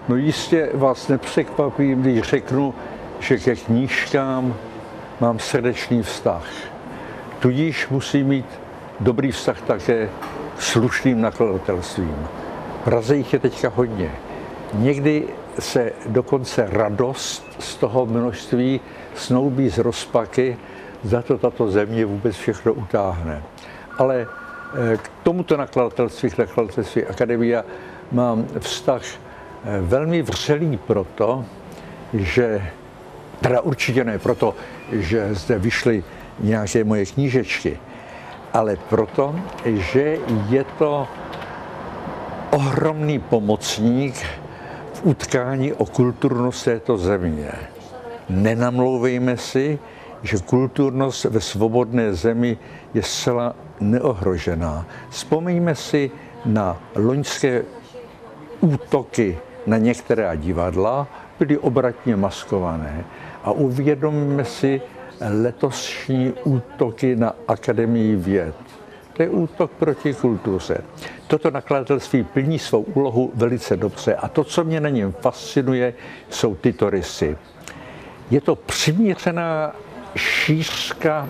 No jistě vás nepřekvapím, když řeknu, že ke knížkám mám srdečný vztah. Tudíž musím mít dobrý vztah také s slušným nakladatelstvím. V Praze jich je teďka hodně. Někdy se dokonce radost z toho množství snoubí z rozpaky, za to tato země vůbec všechno utáhne. Ale k tomuto nakladatelství Akademia mám vztah velmi vřelý proto, že, teda určitě ne proto, že zde vyšly nějaké moje knížečky, ale proto, že je to ohromný pomocník v utkání o kulturnost této země. Nenamlouvejme si, že kulturnost ve svobodné zemi je zcela neohrožená. Vzpomeňme si na loňské útoky na některá divadla, byly obratně maskované. A uvědomme si letošní útoky na Akademii věd. To je útok proti kultuře. Toto nakladatelství plní svou úlohu velice dobře a to, co mě na něm fascinuje, jsou tyto rysy. Je to přiměřená šířka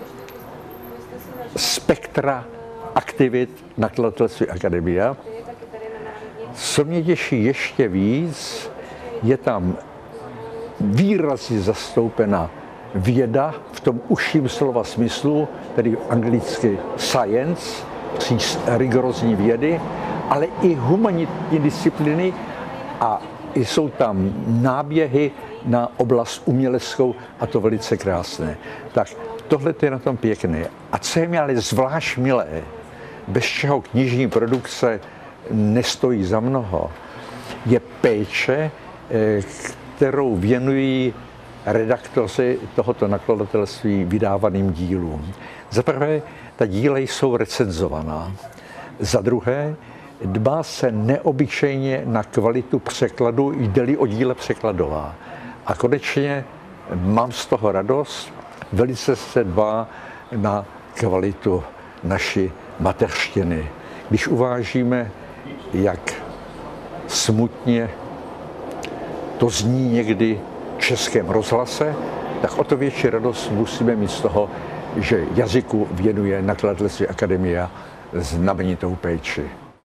spektra aktivit nakladatelství Akademia. Co mě těší ještě víc, je tam výrazně zastoupena věda v tom užším slova smyslu, tedy anglicky science, rigorózní vědy, ale i humanitní disciplíny a jsou tam náběhy na oblast uměleckou a to velice krásné. Tak tohle je na tom pěkné. A co je mi ale zvlášť milé, bez čeho knižní produkce nestojí za mnoho, je péče, kterou věnují redaktoři tohoto nakladatelství vydávaným dílům. Za prvé, ta díla jsou recenzovaná. Za druhé, dbá se neobyčejně na kvalitu překladu, jde-li o díle překladová. A konečně mám z toho radost, velice se dbá na kvalitu naší mateřštiny. Když uvážíme, jak smutně to zní někdy v Českém rozhlase, tak o to větší radost musíme mít z toho, že jazyku věnuje nakladatelství Akademia znamenitou péči.